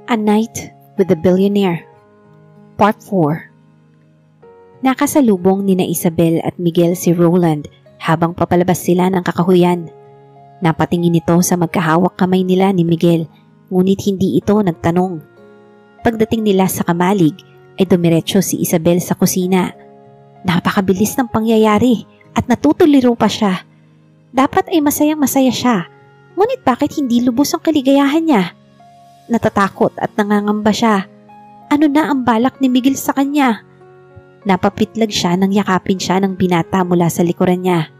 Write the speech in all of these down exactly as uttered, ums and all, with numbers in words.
A Night with the Billionaire, Part four. Nakasalubong ni na Isabel at Miguel si Roland habang papalabas sila ng kakahuyan. Napatingin ito sa magkahawak kamay nila ni Miguel, ngunit hindi ito nagtanong. Pagdating nila sa kamalig ay dumiretso si Isabel sa kusina. Napakabilis ng pangyayari at natutuliro pa siya. Dapat ay masayang masaya siya, ngunit bakit hindi lubos ang kaligayahan niya? Natatakot at nangangamba siya. Ano na ang balak ni Miguel sa kanya? Napapitlag siya nang yakapin siya ng binata mula sa likuran niya.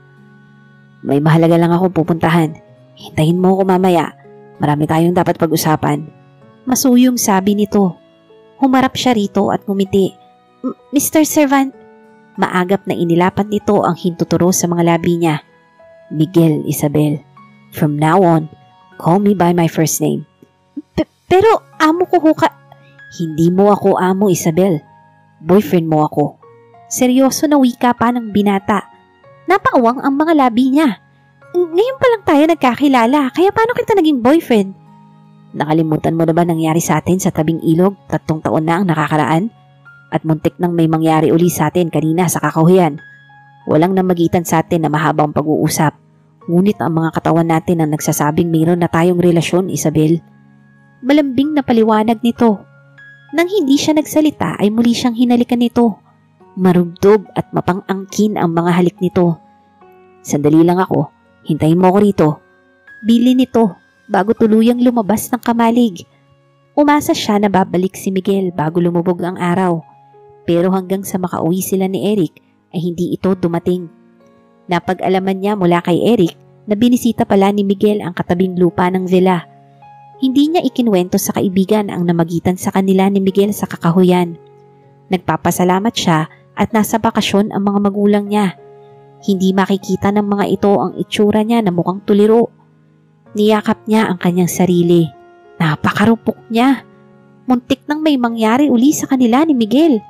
May mahalaga lang akong pupuntahan. Hintayin mo ako mamaya. Marami tayong dapat pag-usapan. Masuyong sabi nito. Humarap siya rito at ngumiti. Mister Servant. Maagap na inilapat nito ang hintuturo sa mga labi niya. Miguel, Isabel. From now on, call me by my first name. P- pero amo ko ho ka... Hindi mo ako amo, Isabel. Boyfriend mo ako. Seryoso na wika pa ng binata. Napaawang ang mga labi niya. Ngayon pa lang tayo nagkakilala, kaya paano kita naging boyfriend? Nakalimutan mo na ba nangyari sa atin sa tabing ilog tatlong taon na ang nakakaraan? At muntik nang may mangyari uli sa atin kanina sa kakahuyan. Walang namagitan sa atin na mahabang pag-uusap. Ngunit ang mga katawan natin ang nagsasabing mayroon na tayong relasyon, Isabel. Malambing na paliwanag nito. Nang hindi siya nagsalita ay muli siyang hinalikan nito. Marugdog at mapang-angkin ang mga halik nito. Sandali lang ako, hintayin mo ako rito. Bili nito bago tuluyang lumabas ng kamalig. Umasa siya na babalik si Miguel bago lumubog ang araw. Pero hanggang sa makauwi sila ni Eric ay hindi ito dumating. Napag-alaman niya mula kay Eric na binisita pala ni Miguel ang katabing lupa ng villa. Hindi niya ikinwento sa kaibigan ang namagitan sa kanila ni Miguel sa kakahuyan. Nagpapasalamat siya at nasa bakasyon ang mga magulang niya. Hindi makikita ng mga ito ang itsura niya na mukhang tuliro. Niyakap niya ang kanyang sarili. Napakarupok niya. Muntik nang may mangyari uli sa kanila ni Miguel.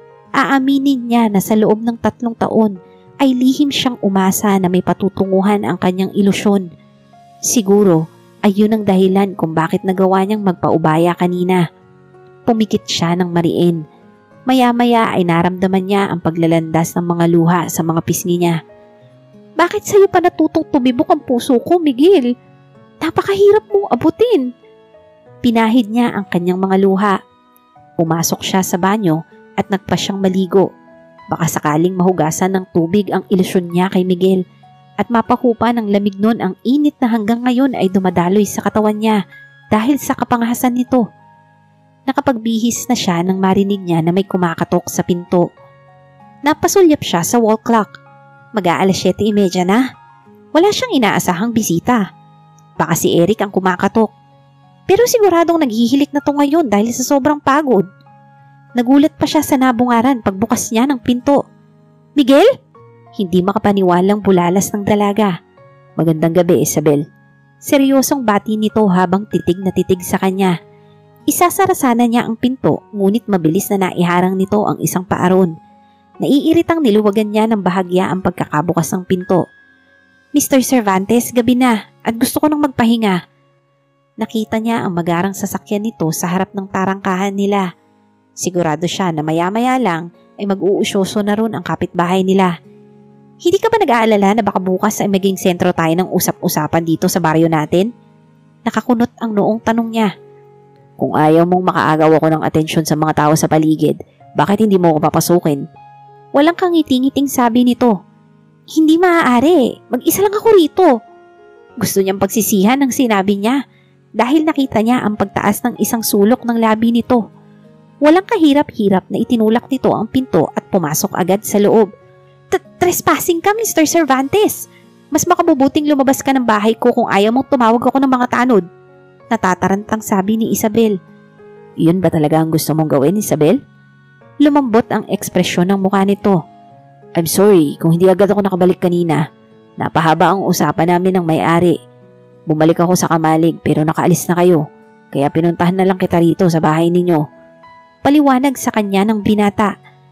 Aaminin niya na sa loob ng tatlong taon ay lihim siyang umasa na may patutunguhan ang kanyang ilusyon. Siguro, ayun ang dahilan kung bakit nagawa niyang magpaubaya kanina. Pumikit siya ng mariin. Maya-maya ay naramdaman niya ang paglalandas ng mga luha sa mga pisngi niya. Bakit sa'yo pa natutong tumibok ang puso ko, Miguel? Napakahirap mong abutin. Pinahid niya ang kanyang mga luha. Pumasok siya sa banyo at nagpa siyang maligo. Baka sakaling mahugasan ng tubig ang ilusyon niya kay Miguel. At mapakupa ng lamig nun ang init na hanggang ngayon ay dumadaloy sa katawan niya dahil sa kapangahasan nito. Nakapagbihis na siya nang marinig niya na may kumakatok sa pinto. Napasulyap siya sa wall clock. Mag-aalas siyete trenta na. Wala siyang inaasahang bisita. Baka si Eric ang kumakatok. Pero siguradong naghihilik na to ngayon dahil sa sobrang pagod. Nagulat pa siya sa nabungaran pagbukas niya ng pinto. Miguel? Hindi makapaniwalang bulalas ng dalaga. Magandang gabi, Isabel. Seryosong bati nito habang titig na titig sa kanya. Isasara sana niya ang pinto, ngunit mabilis na naiharang nito ang isang paaron. Naiiritang niluwagan niya ng bahagya ang pagkakabukas ng pinto. Mister Cervantes, gabi na at gusto ko nang magpahinga. Nakita niya ang magarang sasakyan nito sa harap ng tarangkahan nila. Sigurado siya na maya-maya lang ay mag-uusyoso na ron ang kapitbahay nila. Hindi ka ba nag-aalala na baka bukas ay maging sentro tayo ng usap-usapan dito sa baryo natin? Nakakunot ang noong tanong niya. Kung ayaw mong makaagaw ako ng atensyon sa mga tao sa paligid, bakit hindi mo ako papasukin? Walang kangiti-ngiting sabi nito. Hindi maaari, mag-isa lang ako rito. Gusto niyang pagsisihan ng sinabi niya dahil nakita niya ang pagtaas ng isang sulok ng labi nito. Walang kahirap-hirap na itinulak nito ang pinto at pumasok agad sa loob. Trespassing ka, Mister Cervantes. Mas makabubuting lumabas ka ng bahay ko kung ayaw mong tumawag ako ng mga tanod. Natatarantang sabi ni Isabel. Iyon ba talaga ang gusto mong gawin, Isabel? Lumambot ang ekspresyon ng mukha nito. I'm sorry kung hindi agad ako nakabalik kanina. Napahaba ang usapan namin ng may-ari. Bumalik ako sa kamalig pero nakaalis na kayo. Kaya pinuntahan na lang kita rito sa bahay ninyo. Paliwanag sa kanya ng binata.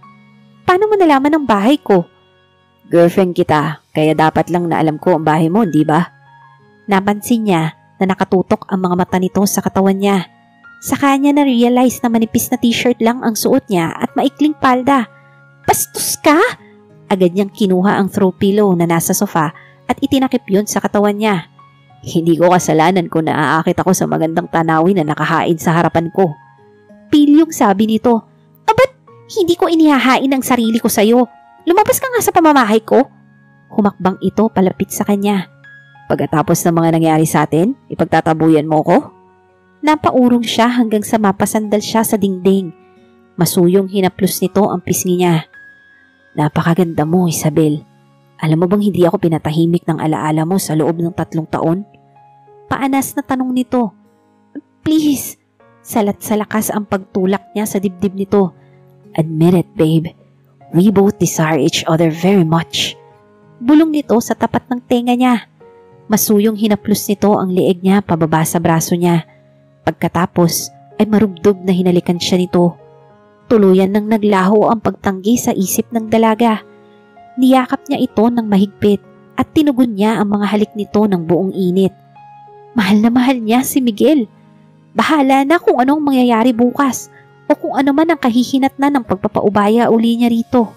Paano mo nalaman ang bahay ko? Girlfriend kita, kaya dapat lang na alam ko ang bahay mo, di ba? Napansin niya na nakatutok ang mga mata nito sa katawan niya. Sa kanya na-realize na manipis na t-shirt lang ang suot niya at maikling palda. Bastos ka! Agad niyang kinuha ang throw pillow na nasa sofa at itinakip yun sa katawan niya. Hindi ko kasalanan kung naaakit ako sa magandang tanawin na nakahain sa harapan ko. Pilyong sabi nito, abat, hindi ko inihahain ang sarili ko sa'yo. Lumabas ka nga sa pamamahay ko. Humakbang ito palapit sa kanya. Pagkatapos ng mga nangyari sa atin, ipagtatabuyan mo ko? Napaurong siya hanggang sa mapasandal siya sa dingding. Masuyong hinaplos nito ang pisngi niya. Napakaganda mo, Isabel. Alam mo bang hindi ako pinatahimik ng alaala mo sa loob ng tatlong taon? Paanas na tanong nito. Please. Salat sa lakas ang pagtulak niya sa dibdib nito. Admit it, babe. We both desire each other very much. Bulong nito sa tapat ng tenga niya. Masuyong hinaplos nito ang leeg niya pababa sa braso niya. Pagkatapos ay marubdob na hinalikan siya nito. Tuluyan nang naglaho ang pagtanggi sa isip ng dalaga. Niyakap niya ito ng mahigpit at tinugon niya ang mga halik nito ng buong init. Mahal na mahal niya si Miguel. Bahala na kung anong mangyayari bukas o kung ano man ang kahihinatnan ng pagpapaubaya uli niya rito.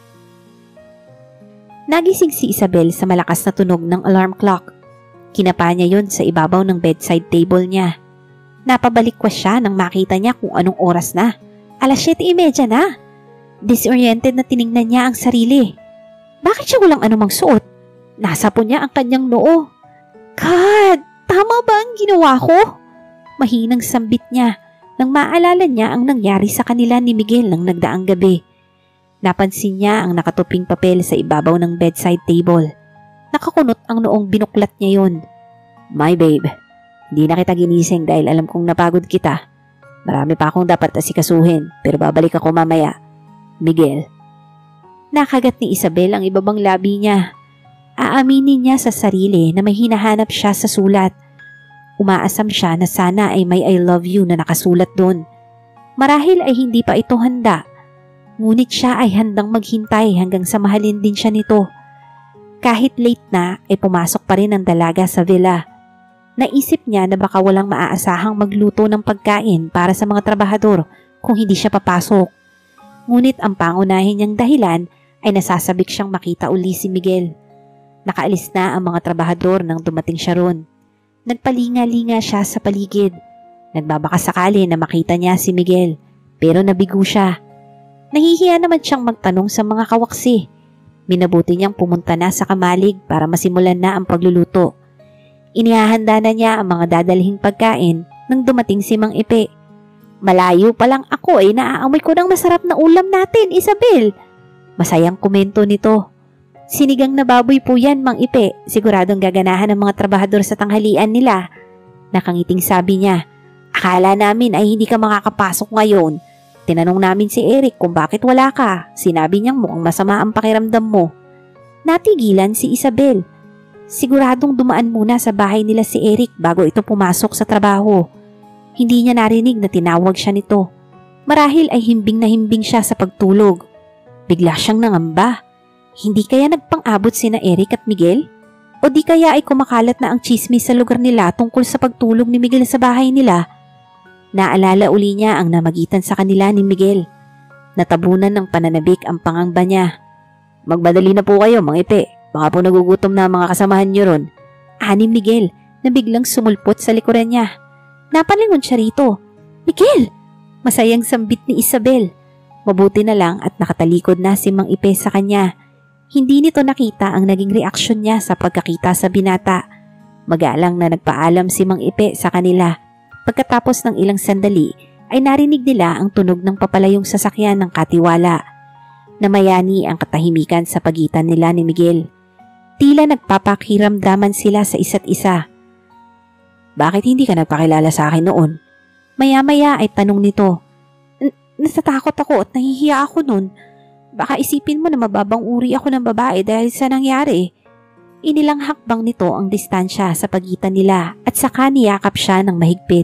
Nagising si Isabel sa malakas na tunog ng alarm clock. Kinapa niya yon sa ibabaw ng bedside table niya. Napabalikwas siya nang makita niya kung anong oras na. Alas siyete trenta na. Disoriented na tiningnan niya ang sarili. Bakit siya walang anumang suot? Nasa po niya ang kanyang noo. God, tama ba ang ginawa ko? Mahinang sambit niya nang maalala niya ang nangyari sa kanila ni Miguel nang nagdaang gabi. Napansin niya ang nakatuping papel sa ibabaw ng bedside table. Nakakunot ang noong binuklat niya yon. My babe, hindi na kita ginising dahil alam kong napagod kita. Marami pa akong dapat asikasuhin pero babalik ako mamaya. Miguel. Nakagat ni Isabel ang ibabang labi niya. Aaminin niya sa sarili na may hinahanap siya sa sulat. Umaasam siya na sana ay may I love you na nakasulat doon. Marahil ay hindi pa ito handa. Ngunit siya ay handang maghintay hanggang sa mahalin din siya nito. Kahit late na ay pumasok pa rin ang dalaga sa villa. Naisip niya na baka walang maaasahang magluto ng pagkain para sa mga trabahador kung hindi siya papasok. Ngunit ang pangunahin niyang dahilan ay nasasabik siyang makita uli si Miguel. Nakaalis na ang mga trabahador nang dumating siya ron. Nagpalinga-linga siya sa paligid. Nagbabakasakali na makita niya si Miguel pero nabigo siya. Nahihiya naman siyang magtanong sa mga kawaksi. Minabuti niyang pumunta na sa kamalig para masimulan na ang pagluluto. Inihahanda na niya ang mga dadalhing pagkain nang dumating si Mang Ipe. Malayo pa lang ako ay naaamoy ko ng masarap na ulam natin, Isabel. Masayang komento nito. Sinigang na baboy po yan, Mang Ipe. Siguradong gaganahan ng mga trabahador sa tanghalian nila. Nakangiting sabi niya. Akala namin ay hindi ka makakapasok ngayon. Tinanong namin si Eric kung bakit wala ka. Sinabi niyang mukhang masama ang pakiramdam mo. Natigilan si Isabel. Siguradong dumaan muna sa bahay nila si Eric bago ito pumasok sa trabaho. Hindi niya narinig na tinawag siya nito. Marahil ay himbing na himbing siya sa pagtulog. Bigla siyang nangamba. Hindi kaya nagpang-abot sina Eric at Miguel? O di kaya ay kumakalat na ang chismis sa lugar nila tungkol sa pagtulog ni Miguel sa bahay nila? Naalala uli niya ang namagitan sa kanila ni Miguel. Natabunan ng pananabik ang pangamba niya. Magmadali na po kayo, Mang Ipe. Baka po nagugutom na ang mga kasamahan niyo ron. Ani Miguel na biglang sumulpot sa likuran niya. Napalingon siya rito. Miguel! Masayang sambit ni Isabel. Mabuti na lang at nakatalikod na si Mang Ipe sa kanya. Hindi nito nakita ang naging reaksyon niya sa pagkakita sa binata. Magalang na nagpaalam si Mang Ipe sa kanila. Pagkatapos ng ilang sandali ay narinig nila ang tunog ng papalayong sasakyan ng katiwala. Namayani ang katahimikan sa pagitan nila ni Miguel. Tila nagpapakiramdaman sila sa isa't isa. Bakit hindi ka nagpakilala sa akin noon? Maya-maya ay tanong nito. Natatakot ako at nahihiya ako noon. Baka isipin mo na mababang uri ako ng babae dahil sa nangyari. Inilang hakbang nito ang distansya sa pagitan nila at saka niyakap siya ng mahigpit.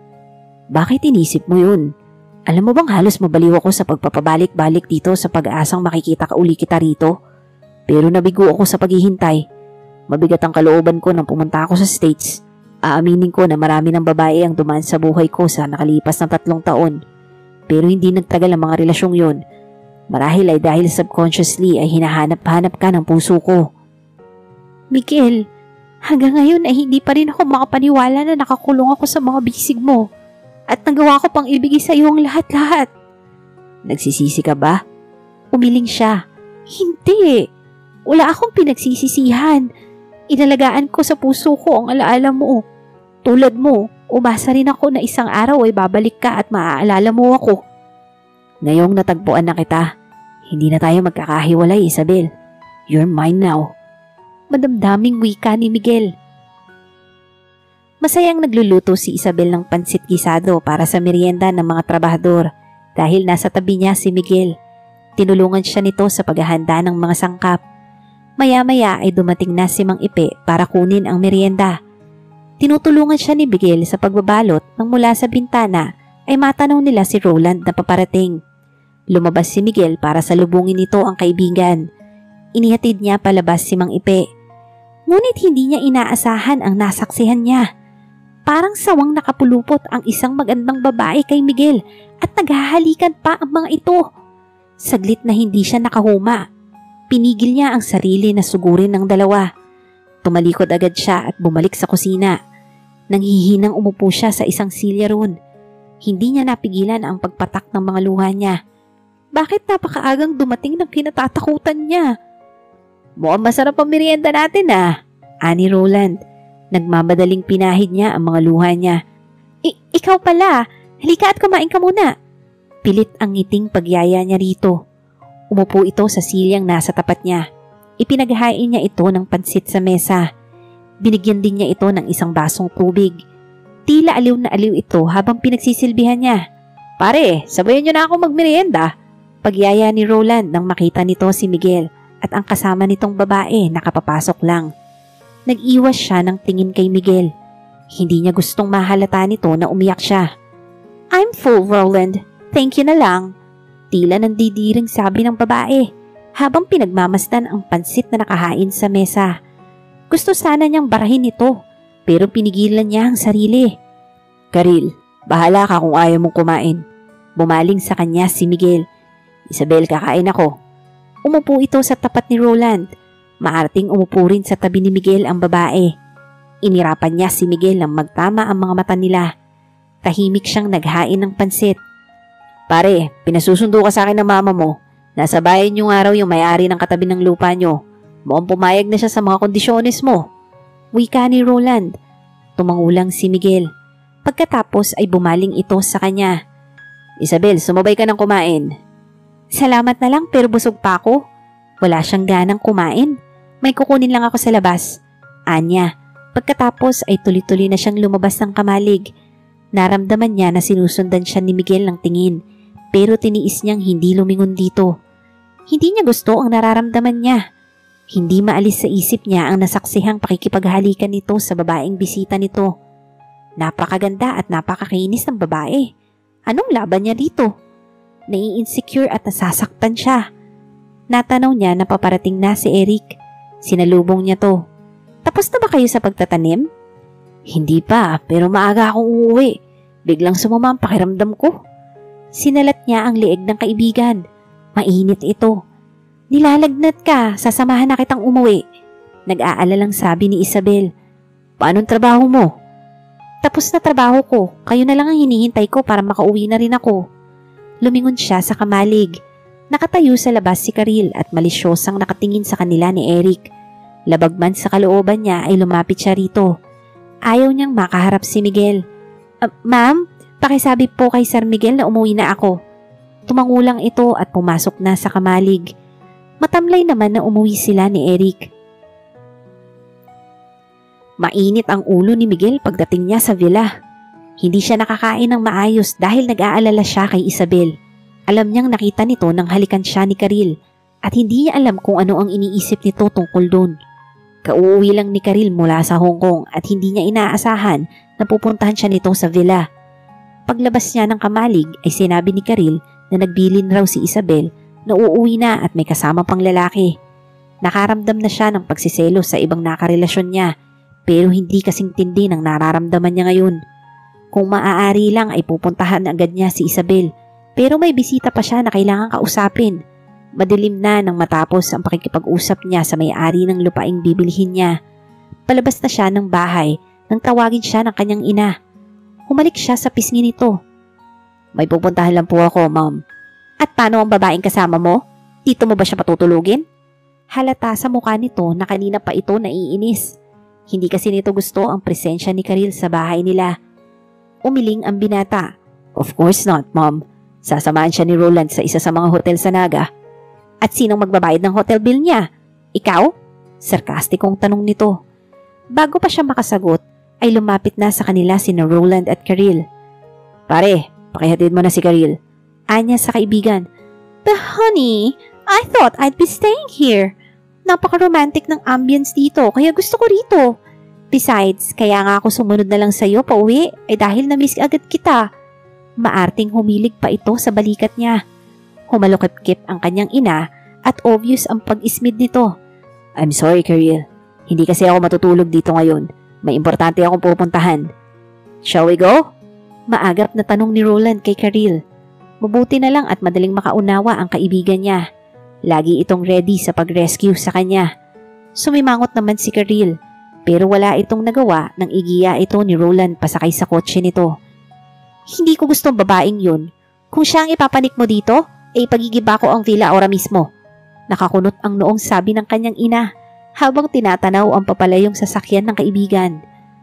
Bakit inisip mo yun? Alam mo bang halos mabaliw ako sa pagpapabalik-balik dito sa pag-aasang makikita ka uli kita rito? Pero nabigo ako sa paghihintay. Mabigat ang kalooban ko nang pumunta ako sa States. Aaminin ko na marami ng babae ang dumaan sa buhay ko sa nakalipas ng tatlong taon. Pero hindi nagtagal ang mga relasyong yon. Marahil ay dahil subconsciously ay hinahanap-hanap ka ng puso ko. Miguel, hanggang ngayon ay hindi pa rin ako makapaniwala na nakakulong ako sa mga bisig mo. At nagawa ko pang ibigay sa iyo ang lahat-lahat. Nagsisisi ka ba? Umiling siya. Hindi. Wala akong pinagsisisihan. Inalagaan ko sa puso ko ang alaala mo. Tulad mo, umasa rin ako na isang araw ay babalik ka at maaalala mo ako. Ngayong natagpuan na kita, hindi na tayo magkakahiwalay, Isabel. You're mine now. Madamdaming wika ni Miguel. Masayang nagluluto si Isabel ng pansit gisado para sa merienda ng mga trabahador dahil nasa tabi niya si Miguel. Tinulungan siya nito sa paghahanda ng mga sangkap. Maya-maya ay dumating na si Mang Ipe para kunin ang merienda. Tinutulungan siya ni Miguel sa pagbabalot nang mula sa bintana ay matanaw nila si Roland na paparating. Lumabas si Miguel para salubungin nito ang kaibigan. Inihatid niya palabas si Mang Ipe. Ngunit hindi niya inaasahan ang nasaksihan niya. Parang sawang nakapulupot ang isang magandang babae kay Miguel at naghahalikan pa ang mga ito. Saglit na hindi siya nakahuma. Pinigil niya ang sarili na sugurin ng dalawa. Tumalikod agad siya at bumalik sa kusina. Nanghihinang umupo siya sa isang silya roon. Hindi niya napigilan ang pagpatak ng mga luha niya. Bakit napakaagang dumating ng kinatatakutan niya? Mukhang masarap ang merienda natin ah, ani Roland. Nagmamadaling pinahid niya ang mga luha niya. I- ikaw pala, halika at kumain ka muna. Pilit ang ngiting pagyaya niya rito. Umupo ito sa silyang nasa tapat niya. Ipinaghain niya ito ng pansit sa mesa. Binigyan din niya ito ng isang basong tubig. Tila aliw na aliw ito habang pinagsisilbihan niya. Pare, sabayan niyo na ako magmerienda. Pagyaya ni Roland nang makita nito si Miguel at ang kasama nitong babae nakapapasok lang. Nag-iwas siya ng tingin kay Miguel. Hindi niya gustong mahalata nito na umiyak siya. I'm full, Roland. Thank you na lang. Tila nandidiring sabi ng babae habang pinagmamasdan ang pansit na nakahain sa mesa. Gusto sana niyang barahin ito pero pinigilan niya ang sarili. Karil, bahala ka kung ayaw mong kumain. Bumaling sa kanya si Miguel. Isabel, kakain ako. Umupo ito sa tapat ni Roland. Maarting umupo rin sa tabi ni Miguel ang babae. Inirapan niya si Miguel nang magtama ang mga mata nila. Tahimik siyang naghain ng pansit. Pare, pinasusundo ka sa akin ng mama mo. Nasa bayan yung araw yung may-ari ng katabi ng lupa nyo. Mukhang pumayag na siya sa mga kondisyones mo. Wika ni Roland. Tumangulang si Miguel. Pagkatapos ay bumaling ito sa kanya. Isabel, sumabay ka ng kumain. Salamat na lang pero busog pa ako. Wala siyang ganang kumain. May kukunin lang ako sa labas. Anya. Pagkatapos ay tuloy-tuloy na siyang lumabas ng kamalig. Naramdaman niya na sinusundan siya ni Miguel ng tingin. Pero tiniis niyang hindi lumingon dito. Hindi niya gusto ang nararamdaman niya. Hindi maalis sa isip niya ang nasaksihang pakikipaghalikan nito sa babaeng bisita nito. Napakaganda at napakakinis ng babae. Anong laban niya dito? Nai-insecure at nasasaktan siya. Natanaw niya na paparating na si Eric. Sinalubong niya to. Tapos na ba kayo sa pagtatanim? Hindi pa, pero maaga akong uuwi. Biglang sumama ang pakiramdam ko. Sinalat niya ang leeg ng kaibigan. Mainit ito. Nilalagnat ka, sasamahan na kitang umuwi. Nag-aalalang sabi ni Isabel. Paanong trabaho mo? Tapos na trabaho ko, kayo na lang ang hinihintay ko para makauwi na rin ako. Lumingon siya sa kamalig. Nakatayo sa labas si Karil at malisyosang nakatingin sa kanila ni Eric. Labag man sa kalooban niya ay lumapit siya rito. Ayaw niyang makaharap si Miguel. Uh, Ma'am, pakisabi po kay Sir Miguel na umuwi na ako. Tumangulang ito at pumasok na sa kamalig. Matamlay naman na umuwi sila ni Eric. Mainit ang ulo ni Miguel pagdating niya sa villa. Hindi siya nakakain ng maayos dahil nag-aalala siya kay Isabel. Alam niyang nakita nito nang halikan siya ni Karil at hindi niya alam kung ano ang iniisip nito tungkol doon. Kauuwi lang ni Karil mula sa Hong Kong at hindi niya inaasahan na pupuntahan siya nito sa villa. Paglabas niya ng kamalig ay sinabi ni Karil na nagbilin raw si Isabel na uuwi na at may kasama pang lalaki. Nakaramdam na siya ng pagsiselo sa ibang nakarelasyon niya pero hindi kasing tindi ng nararamdaman niya ngayon. Kung maaari lang ay pupuntahan agad niya si Isabel, pero may bisita pa siya na kailangan kausapin. Madilim na nang matapos ang pakikipag-usap niya sa may-ari ng lupaing bibilhin niya. Palabas na siya ng bahay nang tawagin siya ng kanyang ina. Humalik siya sa pisngi nito. May pupuntahan lang po ako, ma'am. At paano ang babaeng kasama mo? Dito mo ba siya patutulugin? Halata sa mukha nito na kanina pa ito naiinis. Hindi kasi nito gusto ang presensya ni Karil sa bahay nila. Umiling ang binata. Of course not, ma'am. Sasamahan siya ni Roland sa isa sa mga hotel sa Naga. At sinong magbabayad ng hotel bill niya? Ikaw? Sarkastikong tanong nito. Bago pa siya makasagot, ay lumapit na sa kanila sina Roland at Karil. Pare, pakihatid mo na si Karil. Anya sa kaibigan. But honey, I thought I'd be staying here. Napaka-romantic ng ambience dito, kaya gusto ko rito. Besides, kaya nga ako sumunod na lang sa'yo pa uwi, ay dahil na-miss agad kita. Maarting humilig pa ito sa balikat niya. Humalukip-kip ang kanyang ina at obvious ang pag-ismid nito. I'm sorry, Karil. Hindi kasi ako matutulog dito ngayon. May importante akong pupuntahan. Shall we go? Maagap na tanong ni Roland kay Karil. Mabuti na lang at madaling makaunawa ang kaibigan niya. Lagi itong ready sa pag-rescue sa kanya. Sumimangot naman si Karil, pero wala itong nagawa nang igiya ito ni Roland pasakay sa kotse nito. Hindi ko gustong babaeng yun. Kung siya ang ipapanik mo dito, ay pagigiba ko ang villa ora mismo. Nakakunot ang noong sabi ng kanyang ina habang tinatanaw ang papalayong sasakyan ng kaibigan.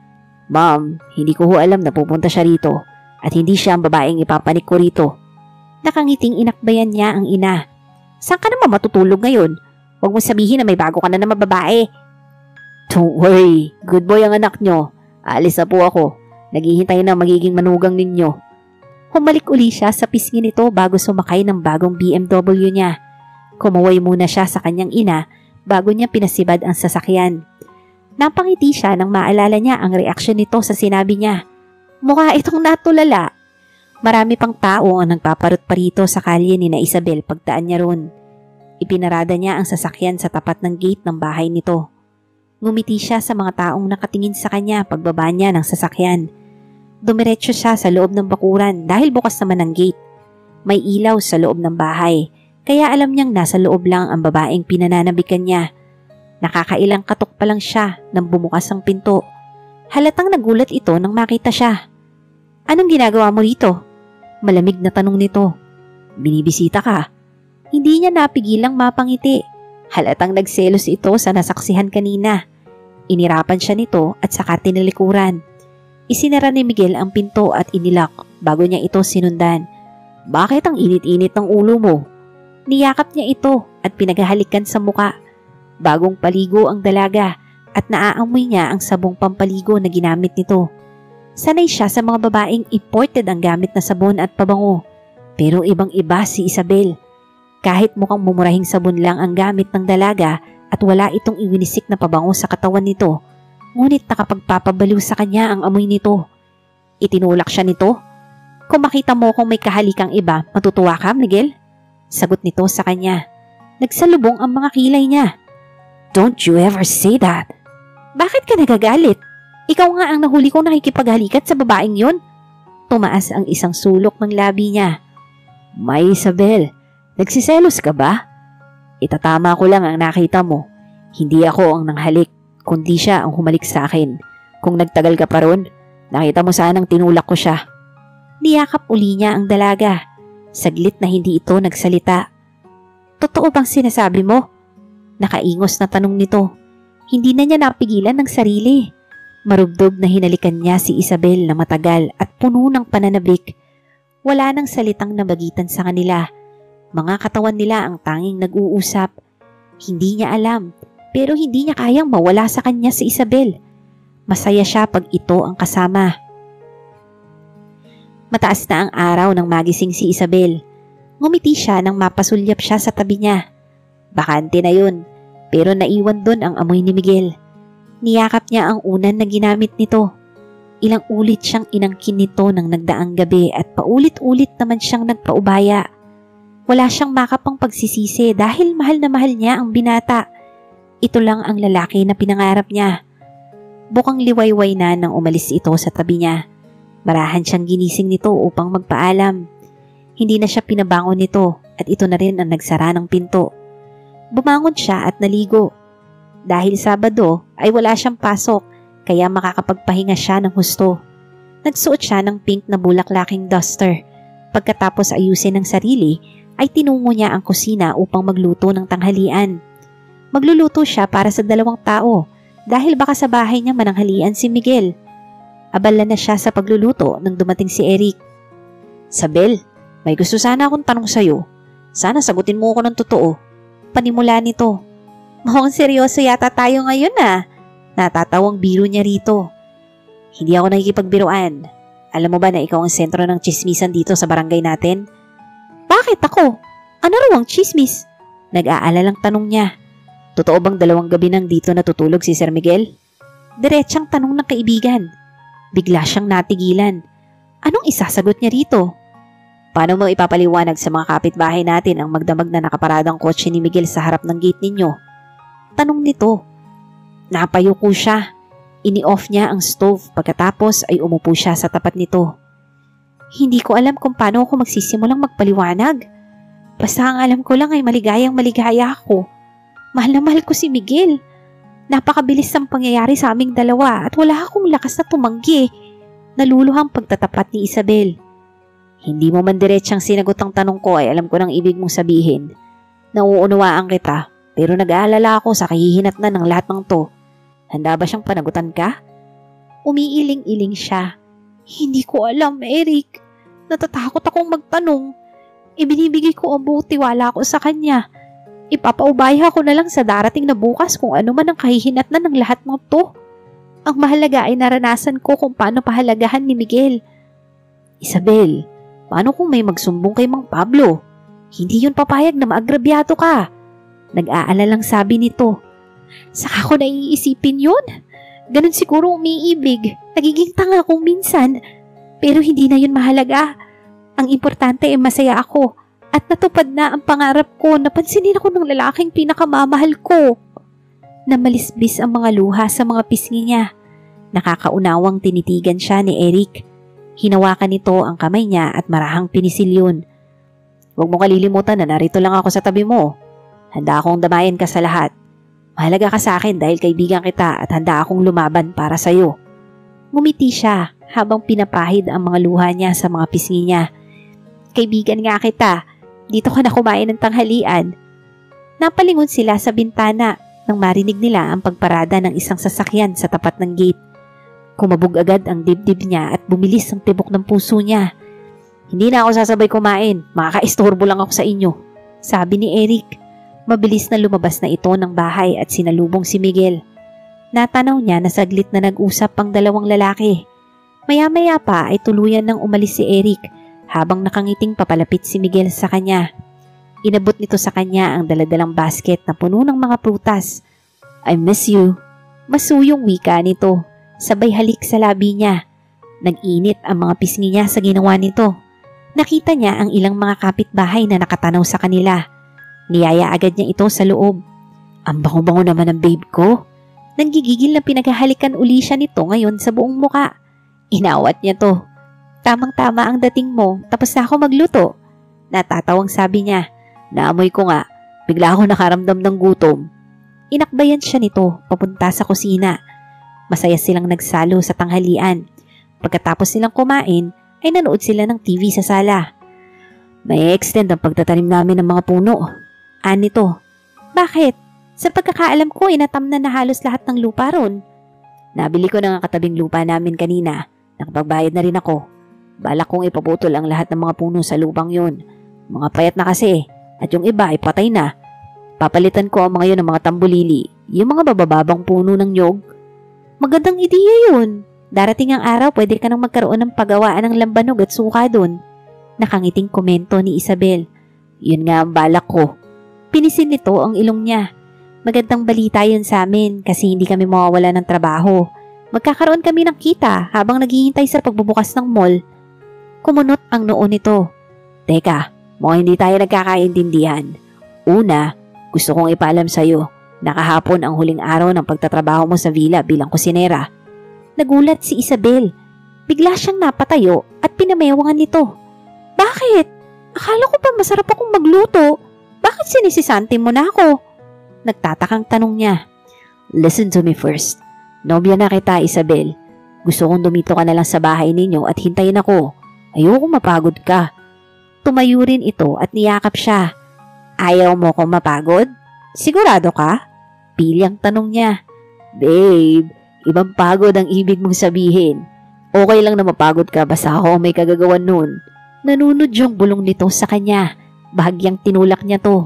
Ma'am, hindi ko ho alam na pupunta siya rito at hindi siya ang babaeng ipapanik ko rito. Nakangiting inakbayan niya ang ina. Saan ka naman matutulog ngayon? Huwag mo sabihin na may bago ka na naman babae. Don't worry, good boy ang anak nyo. Aalis na po ako. Naghihintay na magiging manugang ninyo. Humalik uli siya sa pisngi nito bago sumakay ng bagong B M W niya. Kumaway muna siya sa kanyang ina bago niya pinasibad ang sasakyan. Napangiti siya nang maalala niya ang reaksyon nito sa sinabi niya. Mukha itong natulala. Marami pang tao ang nagpaparot pa rito sa kalye ni na Isabel pagdaan niya ron. Ipinarada niya ang sasakyan sa tapat ng gate ng bahay nito. Ngumiti siya sa mga taong nakatingin sa kanya pagbaba niya ng sasakyan. Dumiretso siya sa loob ng bakuran dahil bukas naman ang gate. May ilaw sa loob ng bahay, kaya alam niyang nasa loob lang ang babaeng pinananabikan niya. Nakakailang katok pa lang siya nang bumukas ang pinto. Halatang nagulat ito nang makita siya. Anong ginagawa mo rito? Malamig na tanong nito. Binibisita ka? Hindi niya napigilang mapangiti. Halatang nagselos ito sa nasaksihan kanina. Inirapan siya nito at saka tinilikuran. Isinara ni Miguel ang pinto at inilak bago niya ito sinundan. Bakit ang init-init ng ulo mo? Niyakap niya ito at pinaghahalikan sa muka. Bagong paligo ang dalaga at naaamoy niya ang sabong pampaligo na ginamit nito. Sanay siya sa mga babaeng imported ang gamit na sabon at pabango. Pero ibang iba si Isabel. Kahit mukhang mumurahing sabon lang ang gamit ng dalaga at wala itong iwinisik na pabango sa katawan nito, ngunit nakapagpapabaliw sa kanya ang amoy nito. Itinulak siya nito. Kung makita mo kung may kahalikang iba, matutuwa ka, Miguel? Sagot nito sa kanya. Nagsalubong ang mga kilay niya. Don't you ever say that. Bakit ka nagagalit? Ikaw nga ang nahuli kong nakikipaghalikat sa babaeng yon. Tumaas ang isang sulok ng labi niya. May Isabel, nagsiselos ka ba? Itatama ko lang ang nakita mo. Hindi ako ang nanghalik, kundi siya ang humalik sa akin. Kung nagtagal ka pa ron, nakita mo sanang tinulak ko siya. Niyakap uli niya ang dalaga. Saglit na hindi ito nagsalita. Totoo bang sinasabi mo? Nakaingos na tanong nito. Hindi na niya napigilan ng sarili. Marugdog na hinalikan niya si Isabel na matagal at puno ng pananabik. Wala nang salitang nabagitan sa kanila. Mga katawan nila ang tanging nag-uusap. Hindi niya alam, pero hindi niya kayang mawala sa kanya si Isabel. Masaya siya pag ito ang kasama. Mataas na ang araw nang magising si Isabel. Ngumiti siya nang mapasulyap siya sa tabi niya. Bakante na yun, pero naiwan doon ang amoy ni Miguel. Niyakap niya ang unan na ginamit nito. Ilang ulit siyang inangkin nito ng nagdaang gabi at paulit-ulit naman siyang nagpaubaya. Wala siyang makapang pagsisisi dahil mahal na mahal niya ang binata. Ito lang ang lalaki na pinangarap niya. Bukang liwayway na nang umalis ito sa tabi niya. Marahan siyang ginising nito upang magpaalam. Hindi na siya pinabangon nito at ito na rin ang nagsara ng pinto. Bumangon siya at naligo. Dahil Sabado ay wala siyang pasok kaya makakapagpahinga siya ng husto. Nagsuot siya ng pink na bulaklaking duster. Pagkatapos ayusin ng sarili ay tinungo niya ang kusina upang magluto ng tanghalian. Magluluto siya para sa dalawang tao dahil baka sa bahay niya mananghalian si Miguel. Abala na siya sa pagluluto nang dumating si Eric. Sabel, may gusto sana akong tanong sa'yo. Sana sagutin mo ako ng totoo. Panimula nito. Mukhang seryoso yata tayo ngayon ah. Natatawang biro niya rito. Hindi ako nakikipagbiruan. Alam mo ba na ikaw ang sentro ng chismisan dito sa barangay natin? Bakit ako? Ano raw ang chismis? Nag-aalalang tanong niya. Totoo bang dalawang gabi nang dito natutulog si Sir Miguel? Diretsang tanong ng kaibigan. Bigla siyang natigilan. Anong isasagot niya rito? Paano mo ipapaliwanag sa mga kapitbahay natin ang magdamag na nakaparadang kotse ni Miguel sa harap ng gate ninyo? Tanong nito. Napayuko siya. Ini-off niya ang stove pagkatapos ay umupo siya sa tapat nito. Hindi ko alam kung paano ako magsisimulang magpaliwanag. Basta ang alam ko lang ay maligayang maligaya ako. Mahal na mahal ko si Miguel. Napakabilis ang pangyayari sa aming dalawa at wala akong lakas na tumanggi. Naluluhang pagtatapat ni Isabel. Hindi mo man diretsang sinagot ang tanong ko ay alam ko nang ibig mong sabihin. Nauunawaan kita pero nag-aalala ako sa kahihinatnan ng lahat ng to. Handa ba siyang panagutan ka? Umiiling-iling siya. Hindi ko alam, Eric. Natatakot akong magtanong. Ibinibigay ko ang buong tiwala ko sa kanya. Ipapaubaya ko na lang sa darating na bukas kung ano man ang kahihinatnan ng lahat ng to. Ang mahalaga ay naranasan ko kung paano pahalagahan ni Miguel. Isabel, paano kung may magsumbong kay Mang Pablo? Hindi yun papayag na maagrabyado ka. Nag-aalalang sabi nito. Saka ko naiisipin yun. Ganun siguro umiibig. Nagiging tanga kung minsan. Pero hindi na yun mahalaga. Ang importante ay masaya ako. At natupad na ang pangarap ko. Napansinin ako ng lalaking pinakamamahal ko. Namalisbis ang mga luha sa mga pisngi niya. Nakakaunawang tinitigan siya ni Eric. Hinawakan nito ang kamay niya at marahang pinisil yun. Huwag mo kalilimutan na narito lang ako sa tabi mo. Handa akong damayan ka sa lahat. Mahalaga ka sa akin dahil kaibigan kita at handa akong lumaban para sa'yo. Ngumiti siya habang pinapahid ang mga luha niya sa mga pisngi niya. Kaibigan nga kita. Dito ka na kumain ng tanghalian. Napalingon sila sa bintana nang marinig nila ang pagparada ng isang sasakyan sa tapat ng gate. Kumabog agad ang dibdib niya at bumilis ang tibok ng puso niya. Hindi na ako sasabay kumain. Makakaistorbo lang ako sa inyo. Sabi ni Eric. Mabilis na lumabas na ito ng bahay at sinalubong si Miguel. Natanaw niya na saglit na nag-usap ang dalawang lalaki. Maya-maya pa ay tuluyan nang umalis si Eric habang nakangiting papalapit si Miguel sa kanya. Inabot nito sa kanya ang daladalang basket na puno ng mga prutas. I miss you. Masuyong wika nito. Sabay halik sa labi niya. Nag-init ang mga pisngi niya sa ginawa nito. Nakita niya ang ilang mga kapitbahay na nakatanaw sa kanila. Niyaya agad niya ito sa loob. Ang bango-bango naman ng babe ko. Nanggigigil na pinaghahalikan uli siya nito ngayon sa buong muka. Inawat niya to. Tamang-tama ang dating mo, tapos na ako magluto. Natatawang sabi niya. Naamoy ko nga, bigla ako nakaramdam ng gutom. Inakbayan siya nito papunta sa kusina. Masaya silang nagsalo sa tanghalian. Pagkatapos silang kumain, ay nanood sila ng T V sa sala. May extend ang pagtatanim namin ng mga puno. Anito. Bakit? Sa pagkakaalam ko, inatamnan na halos lahat ng lupa ron. Nabili ko na nga katabing lupa namin kanina. Nakapagbayad na rin ako. Balak kong ipaputol ang lahat ng mga puno sa lupang yun. Mga payat na kasi. At yung iba ay patay na. Papalitan ko ang mga yun ng mga tambulili. Yung mga babababang puno ng nyog. Magandang ideya yun. Darating ang araw, pwede ka nang magkaroon ng paggawaan ng lambanog at suka dun. Nakangiting komento ni Isabel. Yun nga ang balak ko. Pinisin nito ang ilong niya. Magandang balita yun sa amin kasi hindi kami mawawala ng trabaho. Magkakaroon kami ng kita habang naghihintay sa pagbubukas ng mall. Kumunot ang noo nito. Teka, mukhang hindi tayo nagkakaintindihan. Una, gusto kong ipaalam sa'yo na kahapon ang huling araw ng pagtatrabaho mo sa villa bilang kusinera. Nagulat si Isabel. Bigla siyang napatayo at pinamewangan nito. Bakit? Akala ko pa masarap akong magluto. Bakit sinisisante mo na ako? Nagtatakang tanong niya. Listen to me first. Nobya na kita, Isabel. Gusto kong dumito ka na lang sa bahay ninyo at hintayin ako. Ayoko mapagod ka. Tumayo rin ito at niyakap siya. Ayaw mo kong mapagod? Sigurado ka? Pilyang tanong niya. Babe, ibang pagod ang ibig mong sabihin. Okay lang na mapagod ka basta ako may kagagawan nun. Nanunod yung bulong nito sa kanya. Bahagyang tinulak niya to.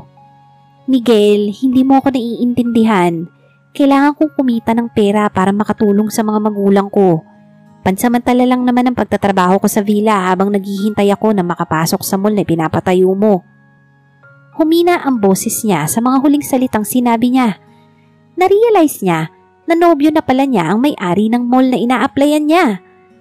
Miguel, hindi mo ako naiintindihan. Kailangan kong kumita ng pera para makatulong sa mga magulang ko. Pansamantala lang naman ang pagtatrabaho ko sa villa habang naghihintay ako na makapasok sa mall na pinapatayo mo. Humina ang boses niya sa mga huling salitang sinabi niya. Narealize niya na nobyo na pala niya ang may-ari ng mall na ina-applyan niya.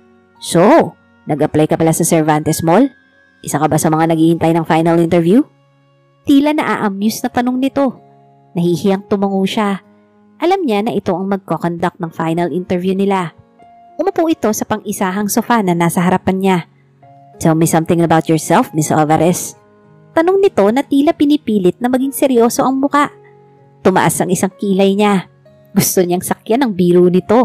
So, nag-apply ka pala sa Cervantes Mall? Isa ka ba sa mga naghihintay ng final interview? Tila na-a-amuse na tanong nito. Nahihiyang tumango siya. Alam niya na ito ang magko-conduct ng final interview nila. Umupo ito sa pang-isahang sofa na nasa harapan niya. Tell me something about yourself, Miss Alvarez. Tanong nito na tila pinipilit na maging seryoso ang muka. Tumaas ang isang kilay niya. Gusto niyang sakyan ang biro nito.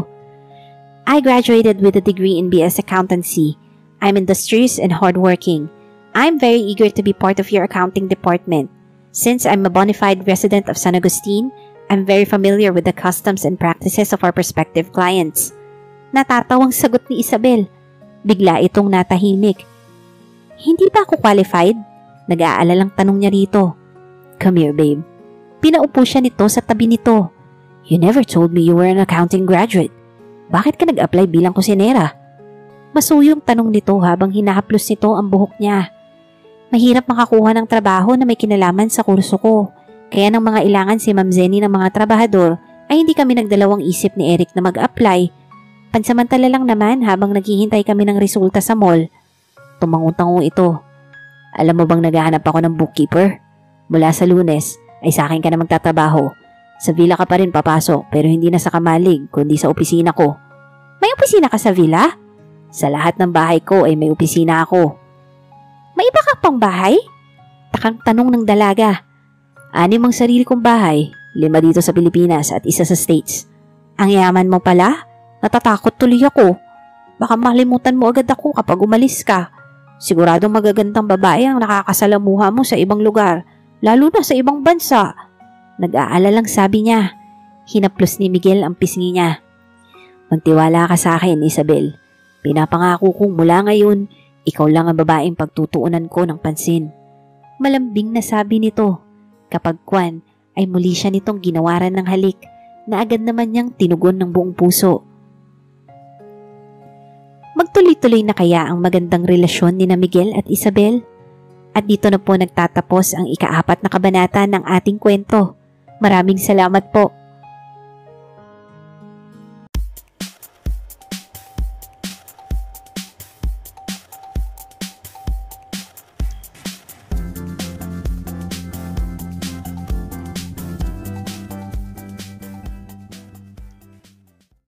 I graduated with a degree in B S Accountancy. I'm industrious and hardworking. I'm very eager to be part of your accounting department. Since I'm a bona fide resident of San Agustin, I'm very familiar with the customs and practices of our prospective clients. Natatawang sagot ni Isabel. Bigla itong natahimik. Hindi ba ako qualified? Nag-aalalang tanong niya rito. Come here, babe. Pinaupo siya nito sa tabi nito. You never told me you were an accounting graduate. Bakit ka nag-apply bilang kusinera? Masuyong tanong nito habang hinahaplos nito ang buhok niya. Mahirap makakuha ng trabaho na may kinalaman sa kurso ko. Kaya nang mga ilangan si Ma'am Zenny ng mga trabahador, ay hindi kami nagdalawang isip ni Eric na mag-apply. Pansamantala lang naman habang naghihintay kami ng resulta sa mall. Tumango-tango ito. Alam mo bang naghahanap ako ng bookkeeper? Mula sa Lunes ay sa akin ka na magtatrabaho. Sa villa ka pa rin papasok pero hindi na sa kamalig kundi sa opisina ko. May opisina ka sa villa? Sa lahat ng bahay ko ay may opisina ako. May iba ka pang bahay? Takang tanong ng dalaga. Anim ang sarili kong bahay, lima dito sa Pilipinas at isa sa States. Ang yaman mo pala? Natatakot tuloy ako. Baka makalimutan mo agad ako kapag umalis ka. Siguradong magagandang babae ang nakakasalamuha mo sa ibang lugar, lalo na sa ibang bansa. Nag-aalalang sabi niya. Hinaplos ni Miguel ang pisngi niya. Magtiwala ka sa akin, Isabel. Pinapangako kong mula ngayon, ikaw lang ang babaeng pagtutuunan ko ng pansin. Malambing na sabi nito. Kapag kwan, ay muli siya nitong ginawaran ng halik na agad naman niyang tinugon ng buong puso. Magtuloy-tuloy na kaya ang magandang relasyon ni na Miguel at Isabel? At dito na po nagtatapos ang ikaapat na kabanata ng ating kwento. Maraming salamat po.